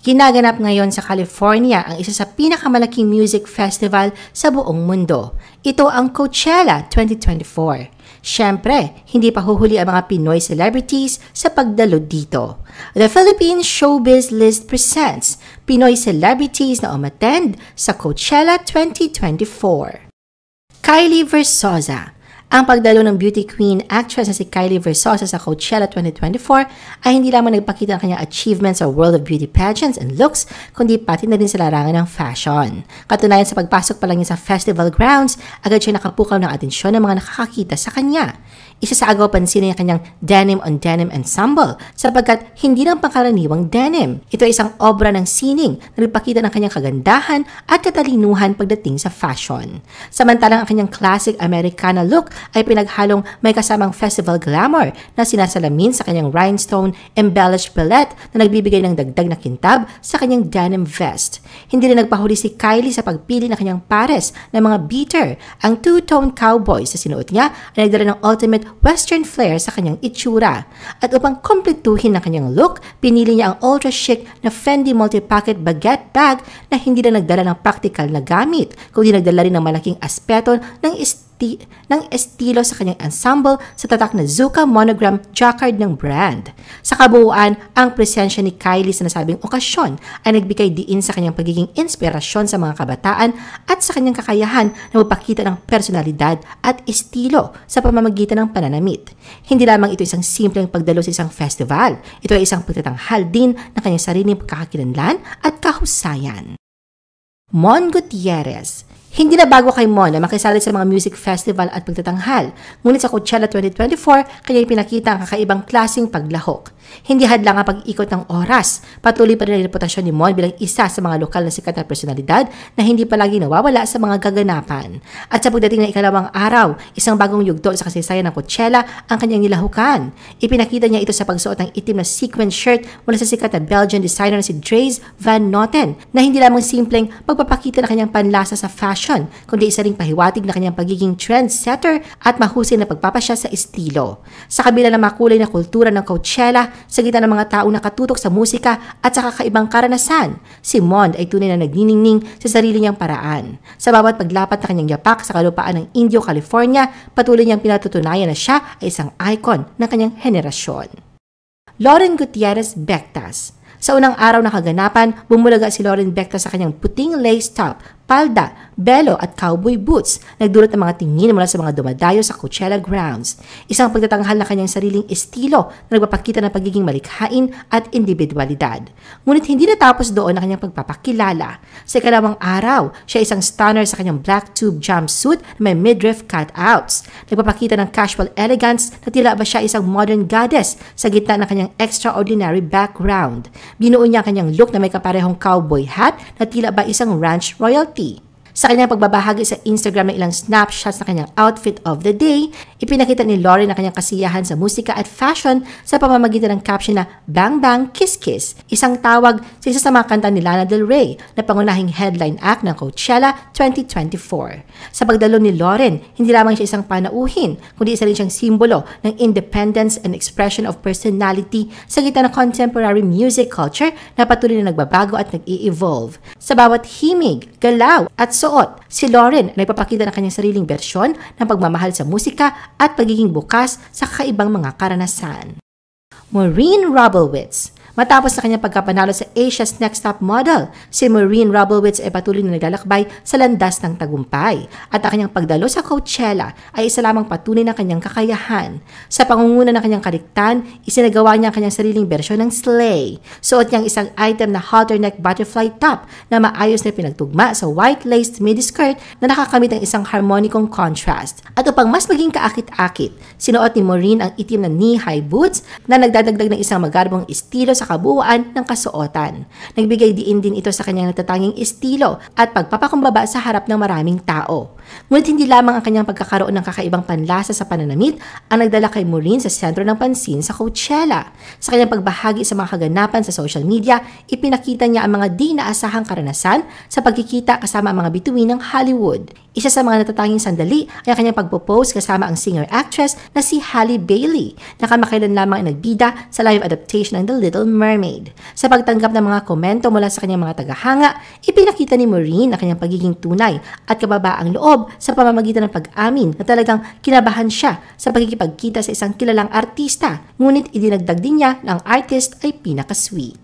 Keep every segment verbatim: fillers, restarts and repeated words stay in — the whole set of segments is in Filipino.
Ginaganap ngayon sa California ang isa sa pinakamalaking music festival sa buong mundo. Ito ang Coachella twenty twenty-four. Siyempre, hindi pa huhuli ang mga Pinoy celebrities sa pagdalo dito. The Philippine Showbiz List presents Pinoy celebrities na umattend sa Coachella twenty twenty-four. Kylie Versosa. Ang pagdalo ng beauty queen actress na si Kylie Versosa sa Coachella twenty twenty-four ay hindi lamang nagpakita ng kanyang achievements sa world of beauty pageants and looks, kundi pati na rin sa larangan ng fashion. Katunayan sa pagpasok pa lang niya sa festival grounds, agad siya nakapukaw ng atensyon ng mga nakakakita sa kanya. Isa sa agaw pansin niya kanyang denim on denim ensemble sapagkat hindi lang pangkaraniwang denim. Ito ay isang obra ng sining na nagpakita ng kanyang kagandahan at katalinuhan pagdating sa fashion. Samantalang ang kanyang classic Americana look ay pinaghalong may kasamang festival glamour na sinasalamin sa kanyang rhinestone embellished billet na nagbibigay ng dagdag na kintab sa kanyang denim vest. Hindi rin nagpahuli si Kylie sa pagpili ng kanyang pares ng mga beater. Ang two-tone cowboys na sinuot niya ay nagdala ng ultimate western flair sa kanyang itsura. At upang kompletuhin ang kanyang look, pinili niya ang ultra-chic na Fendi multi-pocket baguette bag na hindi na nagdala ng practical na gamit, kundi nagdala rin ng malaking aspeto ng esti ng estilo sa kanyang ensemble sa tatak na Zuka monogram jacquard ng brand. Sa kabuuan, ang presensya ni Kylie sa nasabing okasyon ay nagbigay diin sa kanyang pagiging inspirasyon sa mga kabataan at sa kanyang kakayahan na magpakita ng personalidad at estilo sa pamamagitan ng pananamit. Hindi lamang ito isang simpleng pagdalo sa isang festival, ito ay isang pagtatanghal din ng kanyang sariling pagkakakilanlan at kahusayan. Mon Gutierrez. Hindi na bago kay Mon na makisali sa mga music festival at pagtatanghal, ngunit sa Coachella twenty twenty-four, kanya'y pinakita ang kakaibang klaseng paglahok. Hindi hadlang ang pag-ikot ng oras. Patuloy pa rin ang reputasyon ni Mon bilang isa sa mga lokal na sikat na personalidad na hindi palagi nawawala sa mga gaganapan. At sa pagdating ng ikalawang araw, isang bagong yugto sa kasaysayan ng Coachella ang kanyang nilahukan. Ipinakita niya ito sa pagsuot ng itim na sequin shirt mula sa sikat na Belgian designer na si Dries Van Noten na hindi lamang simpleng pagpapakita ng kanyang panlasa sa fashion, kundi isa ring pahiwatig na kanyang pagiging trendsetter at mahusay na pagpapasya sa estilo. Sa kabila ng makulay na kultura ng Coachella, sa gitna ng mga taong nakatutok sa musika at sa kakaibang karanasan, si Mon ay tunay na nagniningning sa sarili niyang paraan. Sa bawat paglapat na kanyang yapak sa kalupaan ng Indio, California, patuloy niyang pinatutunayan na siya ay isang icon ng kanyang henerasyon. Lauren Gutierrez Bectas. Sa unang araw na kaganapan, bumulaga si Lauren Bectas sa kanyang puting lace top, palda, belo at cowboy boots, nagdulot ng mga tingin mula sa mga dumadayo sa Coachella grounds. Isang pagtatanghal na kanyang sariling estilo na nagpapakita ng pagiging malikhain at individualidad. Ngunit hindi natapos doon ang kanyang pagpapakilala. Sa ikalawang araw, siya isang stunner sa kanyang black tube jumpsuit na may midriff cutouts. Nagpapakita ng casual elegance na tila ba siya isang modern goddess sa gitna ng kanyang extraordinary background. Binuo niya ang kanyang look na may kaparehong cowboy hat na tila ba isang ranch royalty. Sa kanyang pagbabahagi sa Instagram ng ilang snapshots na kanyang outfit of the day, ipinakita ni Lauren ang kanyang kasiyahan sa musika at fashion sa pamamagitan ng caption na Bang Bang Kiss Kiss, isang tawag sa isa sa mga kanta ni Lana Del Rey na pangunahing headline act ng Coachella twenty twenty-four. Sa pagdalo ni Lauren, hindi lamang siya isang panauhin, kundi isa rin siyang simbolo ng independence and expression of personality sa gitna ng contemporary music culture na patuloy na nagbabago at nag-i-evolve. Sa bawat himig, galaw at suot, si Lauren ay nagpapakita ng kanyang sariling bersyon ng pagmamahal sa musika at pagiging bukas sa kakaibang mga karanasan. Maureen Robowitz. Matapos na kanyang pagkapanalo sa Asia's Next Top Model, si Maureen Robowitz ay patuloy na naglalakbay sa landas ng tagumpay at ang kanyang pagdalo sa Coachella ay isa lamang patunay ng kanyang kakayahan. Sa pangunguna ng kanyang kaliktan, isinagawa niya ang kanyang sariling bersyon ng Slay. Suot niyang isang item na halter neck butterfly top na maayos na pinagtugma sa white laced midi-skirt na nakakamit ng isang harmonikong contrast. At upang mas maging kaakit-akit, sinuot ni Maureen ang itim na knee-high boots na nagdadagdag ng isang magarbong estilo sa kabuuan ng kasuotan. Nagbigay diin din ito sa kanyang natatanging estilo at pagpapakumbaba sa harap ng maraming tao. Ngunit hindi lamang ang kanyang pagkakaroon ng kakaibang panlasa sa pananamit ang nagdala kay Maureen sa sentro ng pansin sa Coachella. Sa kanyang pagbahagi sa mga kaganapan sa social media, ipinakita niya ang mga di naasahang karanasan sa pagkikita kasama ang mga bituin ng Hollywood. Isa sa mga natatanging sandali ay ang kanyang pagpo-pose kasama ang singer-actress na si Halle Bailey na kamakailan lamang ay nagbida sa live adaptation ng The Little Mermaid. Sa pagtanggap ng mga komento mula sa kanyang mga tagahanga, ipinakita ni Maureen ang kanyang pagiging tunay at kababaang loob sa pamamagitan ng pag-amin na talagang kinabahan siya sa pagkikipagkita sa isang kilalang artista, ngunit idinagdag din niya na ang artist ay pinaka-sweet.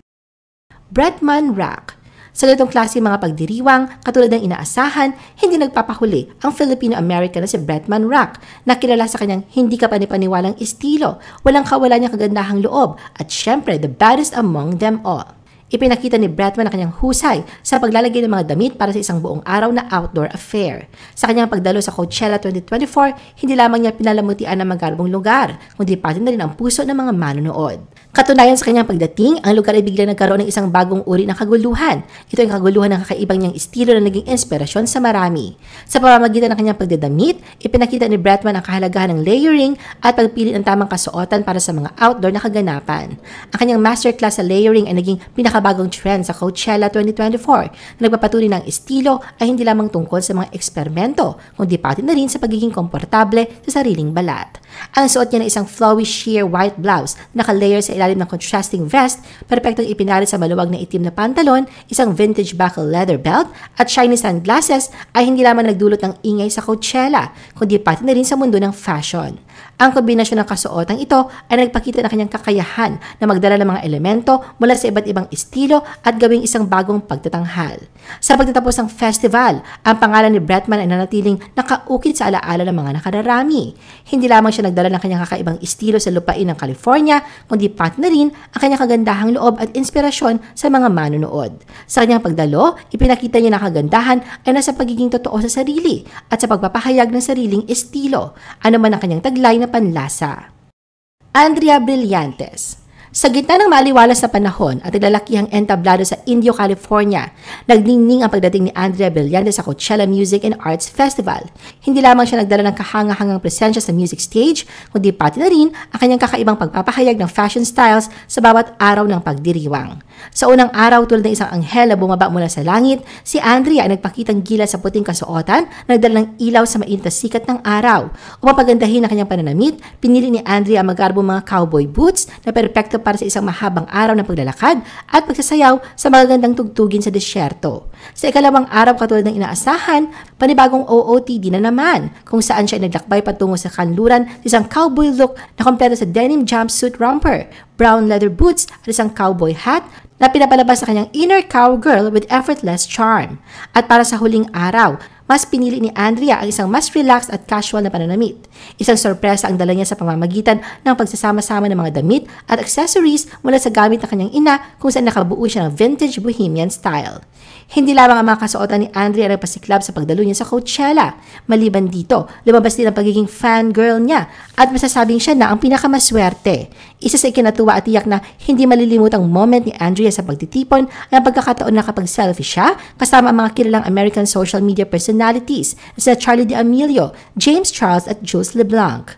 Bretman Rock. Sa ganitong klase mga pagdiriwang, katulad ng inaasahan, hindi nagpapahuli ang Filipino-American na si Bretman Rock na kilala sa kanyang hindi kapanipaniwalang estilo, walang kawalan niyang kagandahang loob at syempre the baddest among them all. Ipinakita ni Bretman ang kanyang husay sa paglalagay ng mga damit para sa isang buong araw na outdoor affair. Sa kanyang pagdalo sa Coachella twenty twenty-four, hindi lamang niya pinalamutian ang magarbong lugar, kundi pati na rin ang puso ng mga manonood. Katunayan sa kanyang pagdating, ang lugar ay biglang nagkaroon ng isang bagong uri ng kaguluhan. Ito ay kaguluhan ng kakaibang niyang estilo na naging inspirasyon sa marami. Sa pamamagitan ng kanyang pagdadamit, ipinakita ni Bretman ang kahalagahan ng layering at pagpili ng tamang kasuotan para sa mga outdoor na kaganapan. Ang kanyang masterclass sa layering ay naging pinakabagong trend sa Coachella twenty twenty-four na nagpapatunay ng estilo ay hindi lamang tungkol sa mga eksperimento, kundi pati na rin sa pagiging komportable sa sariling balat. Ang suot niya na isang flowy sheer white blouse na naka-layer sa ilalim ng contrasting vest, perpektong ipinari sa maluwag na itim na pantalon, isang vintage buckle leather belt, at shiny sunglasses ay hindi lamang nagdulot ng ingay sa Coachella, kundi pati na rin sa mundo ng fashion. Ang kombinasyon ng kasuotang ito ay nagpakita ng kanyang kakayahan na magdala ng mga elemento mula sa iba't ibang estilo at gawing isang bagong pagtatanghal. Sa pagtatapos ng festival, ang pangalan ni Bretman ay nanatiling nakaukit sa alaala ng mga nakararami. Hindi lamang siya nagdala ng kanyang kakaibang estilo sa lupain ng California, kundi pati na rin ang kanyang kagandahang loob at inspirasyon sa mga manonood. Sa kanyang pagdalo, ipinakita niya na kagandahan ay nasa pagiging totoo sa sarili at sa pagpapahayag ng sariling estilo, ano man ang kanyang taglay na panlasa. Andrea Brillantes. Sa gitna ng maliwalas na panahon at naglalakihang entablado sa Indio, California, nagningning ang pagdating ni Andrea Brillantes sa Coachella Music and Arts Festival. Hindi lamang siya nagdala ng kahanga-hangang presensya sa music stage, kundi pati na rin ang kanyang kakaibang pagpapahayag ng fashion styles sa bawat araw ng pagdiriwang. Sa unang araw, tulad ng isang anghel na bumaba mula sa langit, si Andrea ay nagpakitang gila sa puting kasuotan na nagdala ng ilaw sa mainit na sikat ng araw. Upang pagandahin ang kanyang pananamit, pinili ni Andrea ang magarbong mga cowboy boots na perpekto para sa isang mahabang araw ng paglalakad at pagsasayaw sa magagandang tugtugin sa disyerto. Sa ikalawang araw, katulad ng inaasahan, panibagong O O T D na naman, kung saan siya ay naglakbay patungo sa kanluran sa isang cowboy look na kompleto sa denim jumpsuit romper, brown leather boots at isang cowboy hat na pinapalabas sa kanyang inner cowgirl with effortless charm. At para sa huling araw, mas pinili ni Andrea ang isang mas relaxed at casual na pananamit. Isang sorpresa ang dala niya sa pamamagitan ng pagsasama-sama ng mga damit at accessories mula sa gamit ng kanyang ina kung saan nakabuo siya ng vintage bohemian style. Hindi lamang ang mga kasuotan ni Andrea ang nagpasiklab sa pagdalo niya sa Coachella. Maliban dito, lumabas din ang pagiging fangirl niya at masasabing siya na ang pinakamaswerte. Isa sa ikinatuwa at tiyak na hindi malilimutang moment ni Andrea sa pagtitipon ay ang pagkakataon na kapag selfie siya kasama ang mga kilalang American social media personalities na sina Charlie D'Amelio, James Charles at Jules LeBlanc.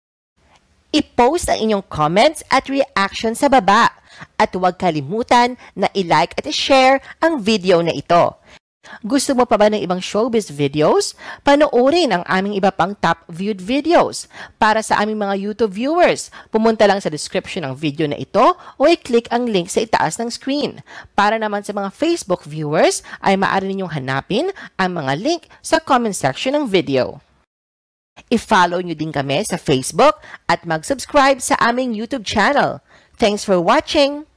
I-post ang inyong comments at reaction sa baba. At huwag kalimutan na i-like at i-share ang video na ito. Gusto mo pa ba ng ibang showbiz videos? Panoorin ang aming iba pang top viewed videos. Para sa aming mga YouTube viewers, pumunta lang sa description ng video na ito o i-click ang link sa itaas ng screen. Para naman sa mga Facebook viewers, ay maaari ninyong hanapin ang mga link sa comment section ng video. I-follow nyo din kami sa Facebook at mag-subscribe sa aming YouTube channel. Thanks for watching!